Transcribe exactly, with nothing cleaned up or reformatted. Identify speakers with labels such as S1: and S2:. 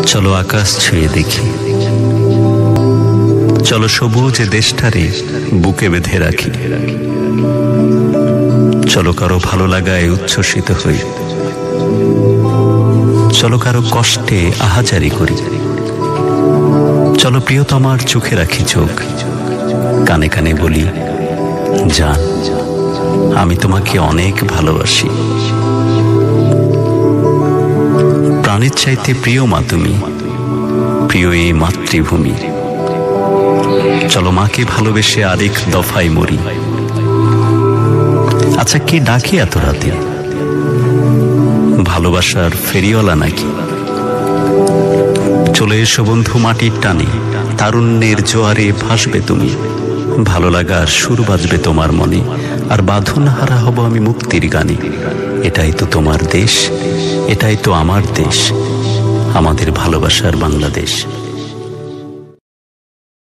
S1: চলো আকাশ ছুঁয়ে দেখি, চলো সবুজ দেশটারে বুকে বেঁধে রাখি, চলো কারো ভালো লাগায় উচ্ছ্বসিত হই, চলো কারো কষ্টে আহাজারি করি, চলো প্রিয়তমার চোখে রাখি চোখ, কানে কানে বলি জান আমি তোমাকে অনেক ভালোবাসি। প্রাণের চাইতে প্রিয় মা তুমি, প্রিয় এই মাতৃভূমি। চলো মাকে ভালোবেসে আরেক দফায় মরি। আচ্ছা কে ডাকে এত রাতে? ভালোবাসার ফেরিওয়ালা নাকি? চলে এসো বন্ধু মাটির টানে, তারুণ্যের জোয়ারে ভাসবে তুমি, ভালো লাগার সুর বাজবে তোমার মনে, আর বাঁধন হারা হব আমি মুক্তির গানে। এটাই তো তোমার দেশ, এটাই তো আমার দেশ, আমাদের ভালোবাসার বাংলাদেশ।